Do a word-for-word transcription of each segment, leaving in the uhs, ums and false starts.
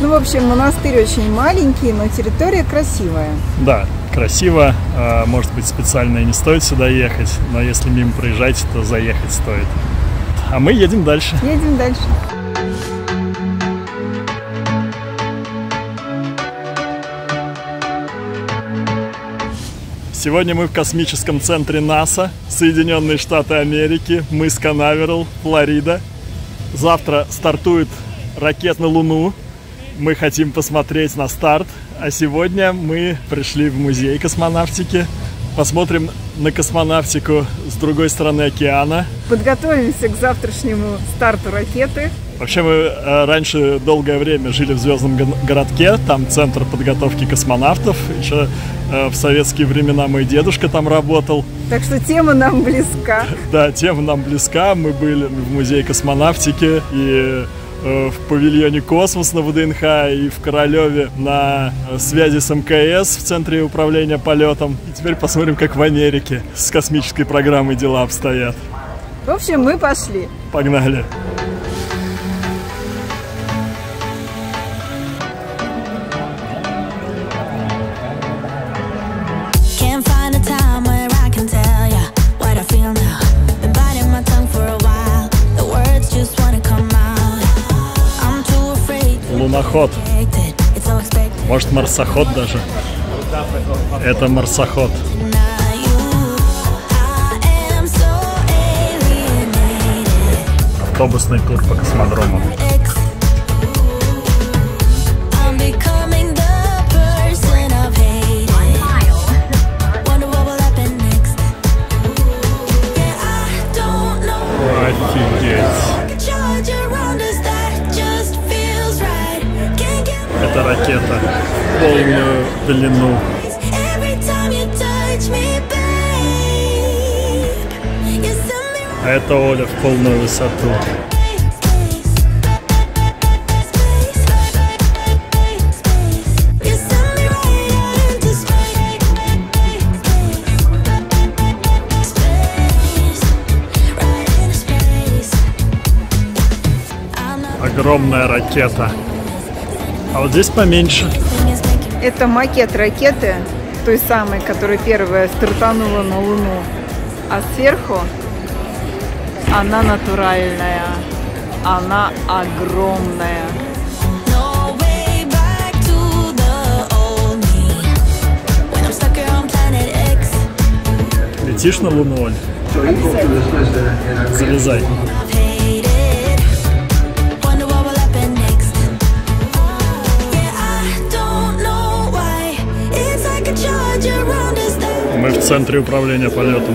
Ну, в общем, монастырь очень маленький, но территория красивая. Да, красиво. Может быть, специально и не стоит сюда ехать, но если мимо проезжаете, то заехать стоит. А мы едем дальше. Едем дальше. Сегодня мы в космическом центре НАСА, Соединенные Штаты Америки, мыс Канаверал, Флорида. Завтра стартует ракета на Луну. Мы хотим посмотреть на старт. А сегодня мы пришли в музей космонавтики. Посмотрим на космонавтику с другой стороны океана. Подготовимся к завтрашнему старту ракеты. Вообще мы раньше долгое время жили в Звездном городке. Там центр подготовки космонавтов. Еще в советские времена мой дедушка там работал. Так что тема нам близка. Да, тема нам близка. Мы были в музее космонавтики и в павильоне «Космос» на ВДНХ, и в Королеве на связи с МКС в Центре управления полетом. И теперь посмотрим, как в Америке с космической программой дела обстоят. В общем, мы пошли. Погнали. Луноход. Может, марсоход даже. Это марсоход. Автобусный тур по космодрому. Офигеть. Это ракета в полную длину. А это Оля в полную высоту. Огромная ракета. А вот здесь поменьше. Это макет ракеты, той самой, которая первая стартанула на Луну. А сверху она натуральная, она огромная. Летишь на Луну, Оль? Залезай. Мы в Центре управления полетом,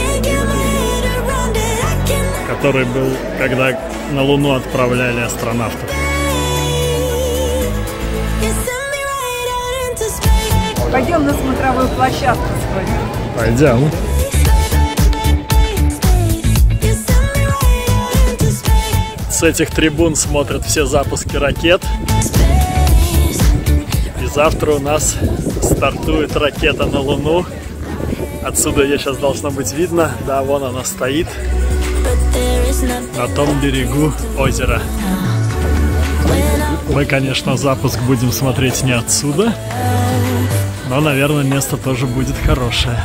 который был, когда на Луну отправляли астронавтов. Пойдем на смотровую площадку сходим. Пойдем. С этих трибун смотрят все запуски ракет. И завтра у нас стартует ракета на Луну. Отсюда ее сейчас должно быть видно. Да, вон она стоит. На том берегу озера. Мы, конечно, запуск будем смотреть не отсюда. Но, наверное, место тоже будет хорошее.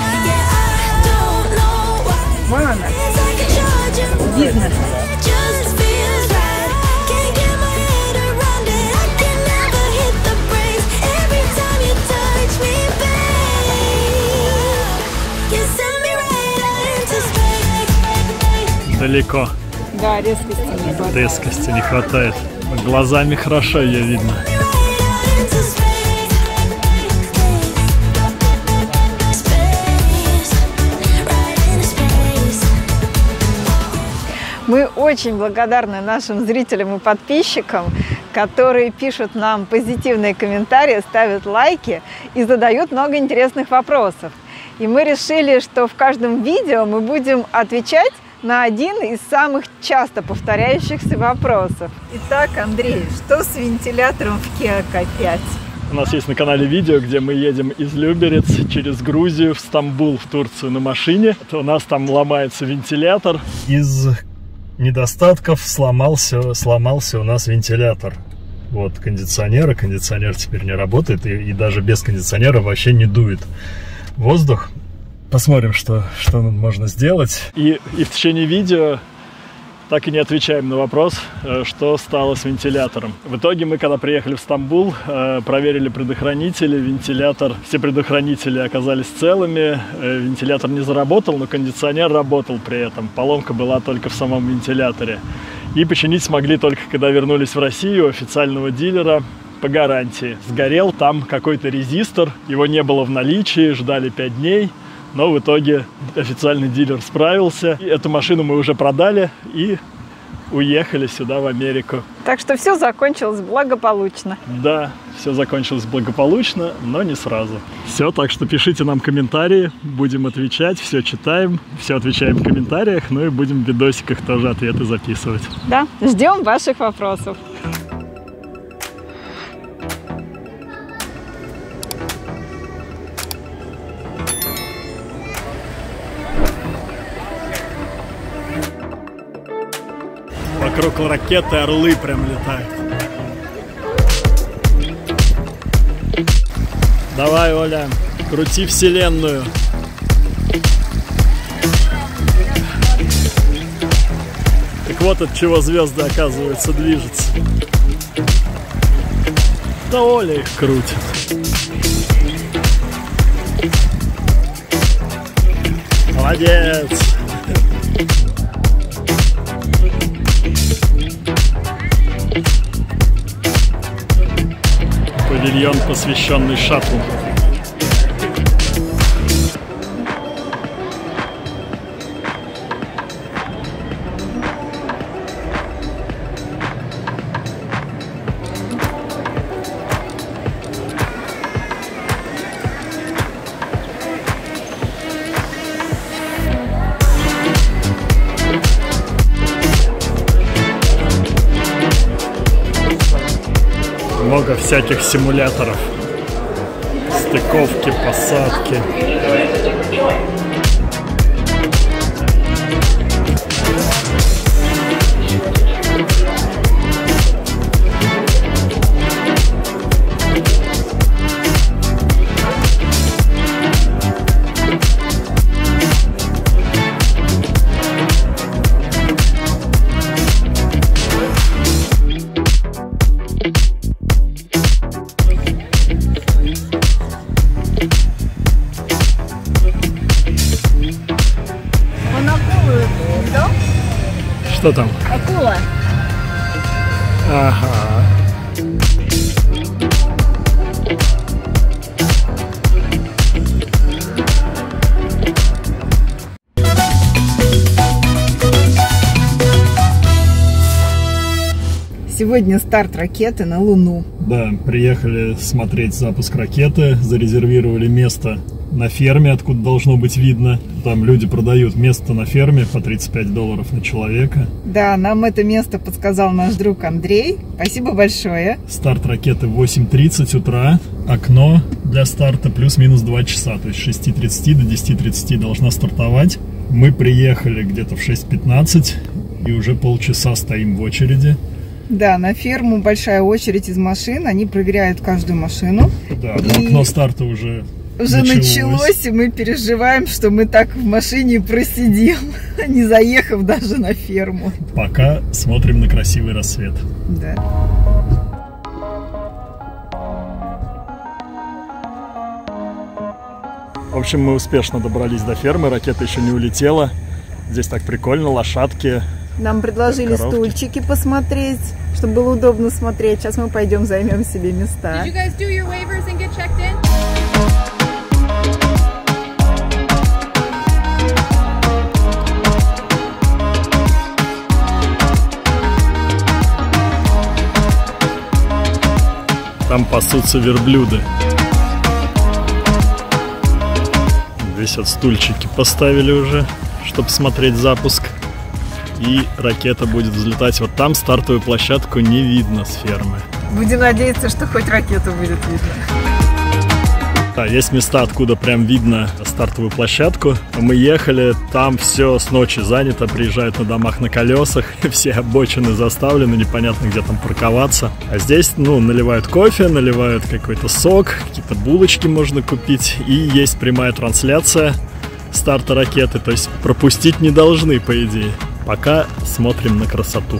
Вон она. Видно. Далеко. Да, резкости не хватает. Резкости не хватает. Глазами хорошо ее видно. Мы очень благодарны нашим зрителям и подписчикам, которые пишут нам позитивные комментарии, ставят лайки и задают много интересных вопросов. И мы решили, что в каждом видео мы будем отвечать на один из самых часто повторяющихся вопросов. Итак, Андрей, что с вентилятором в Kia К пять? У нас есть на канале видео, где мы едем из Люберец через Грузию в Стамбул, в Турцию на машине. То у нас там ломается вентилятор. Из недостатков сломался, сломался у нас вентилятор. вот кондиционера. Кондиционер теперь не работает, и, и даже без кондиционера вообще не дует воздух. Посмотрим, что, что можно сделать. И, и в течение видео так и не отвечаем на вопрос, что стало с вентилятором. В итоге мы, когда приехали в Стамбул, проверили предохранители, вентилятор, все предохранители оказались целыми, вентилятор не заработал, но кондиционер работал при этом. Поломка была только в самом вентиляторе. И починить смогли только, когда вернулись в Россию, у официального дилера по гарантии. Сгорел там какой-то резистор, его не было в наличии, ждали пять дней. Но в итоге официальный дилер справился. И эту машину мы уже продали и уехали сюда, в Америку. Так что все закончилось благополучно. Да, все закончилось благополучно, но не сразу. Все, так что пишите нам комментарии, будем отвечать, все читаем, все отвечаем в комментариях, ну и будем в видосиках тоже ответы записывать. Да, ждем ваших вопросов. Вокруг ракеты орлы прям летают. Давай, Оля, крути вселенную. Так вот от чего звезды, оказывается, движутся. Да Оля их крутит. Молодец. Павильон, посвященный шаттлу. Много всяких симуляторов. Стыковки, посадки. Что там? Акула. Ага. Сегодня старт ракеты на Луну. Да, приехали смотреть запуск ракеты, зарезервировали место на ферме, откуда должно быть видно. Там люди продают место на ферме по тридцать пять долларов на человека. Да, нам это место подсказал наш друг Андрей. Спасибо большое. Старт ракеты в восемь тридцать утра. Окно для старта плюс-минус два часа. То есть с шести тридцати до десяти тридцати должна стартовать. Мы приехали где-то в шесть пятнадцать и уже полчаса стоим в очереди. Да, на ферму большая очередь из машин. Они проверяют каждую машину. Да, и... окно старта уже... Уже началось. началось, и мы переживаем, что мы так в машине просидим, не заехав даже на ферму. Пока смотрим на красивый рассвет. Да. В общем, мы успешно добрались до фермы, ракета еще не улетела. Здесь так прикольно, лошадки. Нам предложили коровки. Стульчики посмотреть, чтобы было удобно смотреть. Сейчас мы пойдем займем себе места. Там пасутся верблюды. Здесь вот стульчики поставили уже, чтобы смотреть запуск. И ракета будет взлетать. Вот там стартовую площадку не видно с фермы. Будем надеяться, что хоть ракету будет видно. Да, есть места, откуда прям видно стартовую площадку. Мы ехали, там все с ночи занято, приезжают на домах на колесах, все обочины заставлены, непонятно, где там парковаться. А здесь, ну, наливают кофе, наливают какой-то сок, какие-то булочки можно купить, и есть прямая трансляция старта ракеты, то есть пропустить не должны, по идее. Пока смотрим на красоту.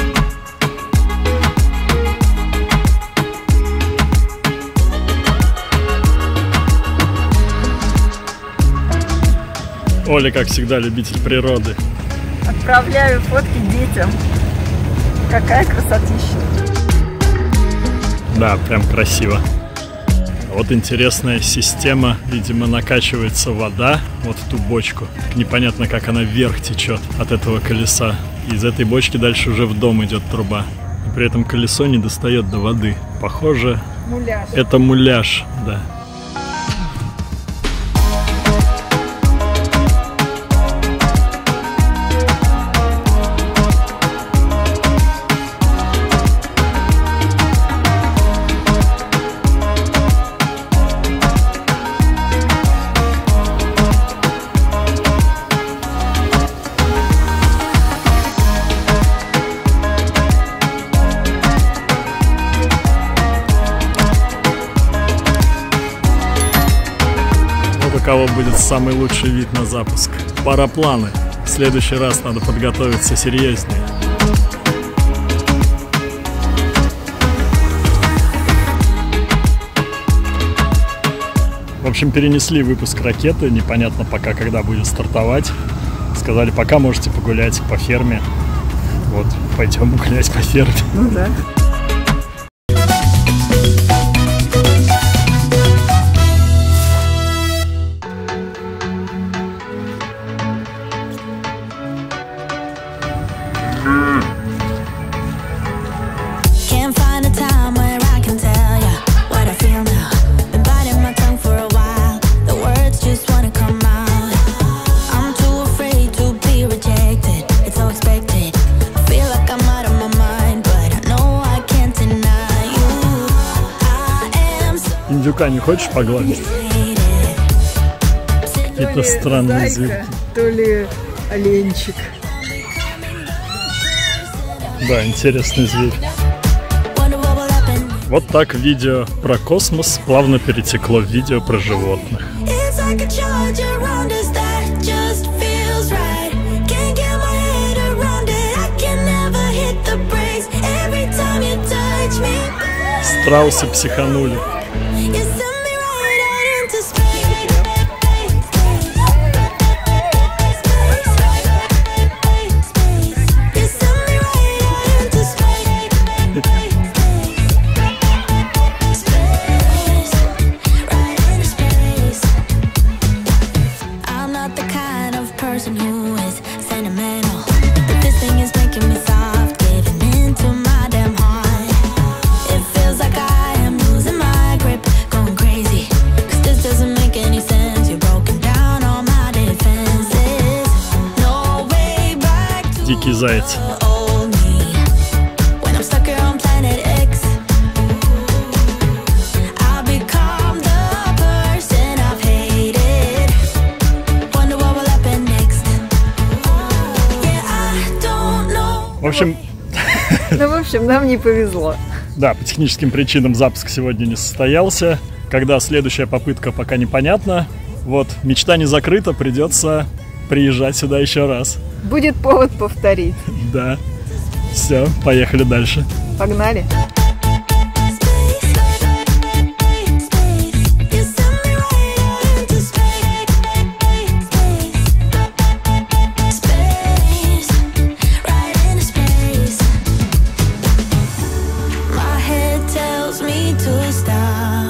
Оля, как всегда, любитель природы. Отправляю фотки детям. Какая красотища. Да, прям красиво. Вот интересная система, видимо, накачивается вода вот в ту бочку. Непонятно, как она вверх течет от этого колеса. Из этой бочки дальше уже в дом идет труба. И при этом колесо не достает до воды. Похоже, муляж. Это муляж, да. У кого будет самый лучший вид на запуск? Парапланы. В следующий раз надо подготовиться серьезнее. В общем, перенесли выпуск ракеты. Непонятно пока, когда будет стартовать. Сказали, пока можете погулять по ферме. Вот, пойдем гулять по ферме. Ну да. Индюка не хочешь погладить? Какие-то странные звери. То ли оленчик. Да, интересный зверь. Вот так видео про космос плавно перетекло в видео про животных. Страусы психанули. Дикий заяц. В общем... Ну, в общем, нам не повезло. Да, по техническим причинам запуск сегодня не состоялся. Когда следующая попытка, пока непонятно. Вот, мечта не закрыта, придется приезжать сюда еще раз. Будет повод повторить. Да. Все, поехали дальше. Погнали. My head tells me to stop.